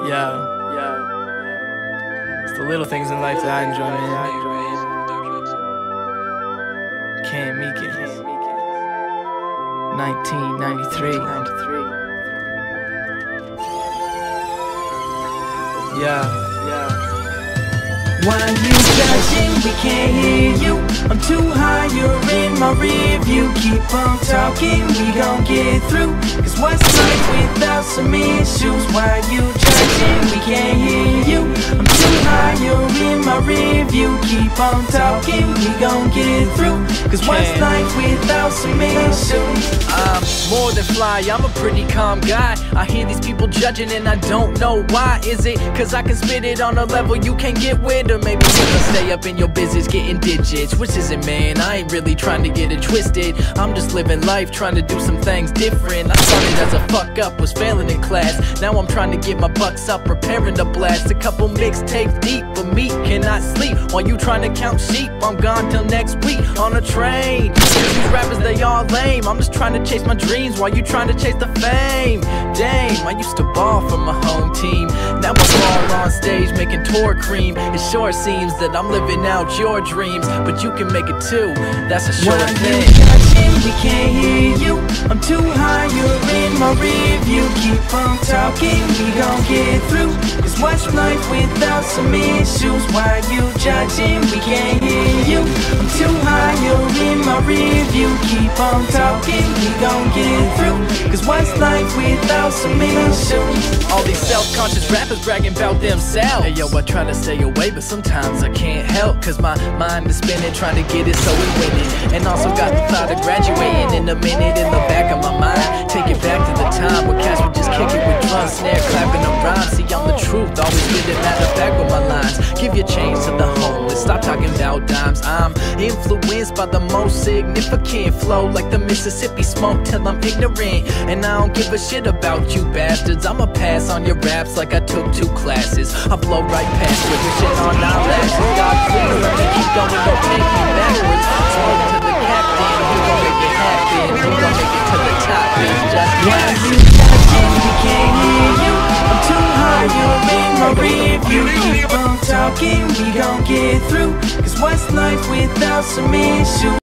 Yeah. It's the little things in life that I enjoy, man. Cam Meekins, 1993. Yeah. Why you judging? We can't hear you. I'm too high, you're in my rear view. Keep on talking, we gon' get through. Cause what's life without some issues? Why you judging? We can't hear you. I'm too high, you're in my rear view. Keep on talking, we gon' get through. Cause what's life without some issues? I'm more than fly, I'm a pretty calm guy. I hear these people judging and I don't know why. Is it cause I can spit it on a level you can't get with? Or maybe you can stay up in your business getting digits? Which is it, man? I ain't really trying to get it twisted. I'm just living life, trying to do some things different. I started as a fuck up, was failing in class. Now I'm trying to get my bucks up, preparing to blast a couple mixtapes deep. But me cannot sleep while you trying to count sheep. I'm gone till next week on a train. These rappers, they all lame. I'm just trying to chase my dreams while you trying to chase the fame. Damn, I used to ball for my home team. Now I'm all on stage making tour cream. It sure seems that I'm living out your dreams, but you can make it too, that's a sure thing. We can't hear you. I'm too high, you're in my rear view. Keep on talking, we gon' get through. Cause what's life without some issues? Why you judging? We can't hear you. I'm too high, you're in my rear view. Keep on talking, we gon' get through. Cause what's life without some issues? All these self-conscious rappers bragging about themselves. Hey yo, I try to stay away, but sometimes I can't help. Cause my mind is spinning, trying to get it so we win it. And also got the thought of graduating in a minute in the back of my mind. Take it back to the time where cats would just kick it with drum, snare, clapping a rhyme. See, I'm the truth, always spit it matter of fact with my lines. Give your change to the homeless, stop talking about dimes. I'm influenced by the most significant flow, like the Mississippi smoke till I'm ignorant. And I don't give a shit about you bastards. I'ma pass on your raps like I took 2 classes. I blow right past you, wishing on our lashes. God please let me keep going, don't take me backwards. Smoke to the captain, we gon' make it happen. We gon' make it to the top, it's just why you judging? We can't hear you. I'm too high, you're in my rear view. Keep on talking, we gon' get through. Cause what's life without some issues?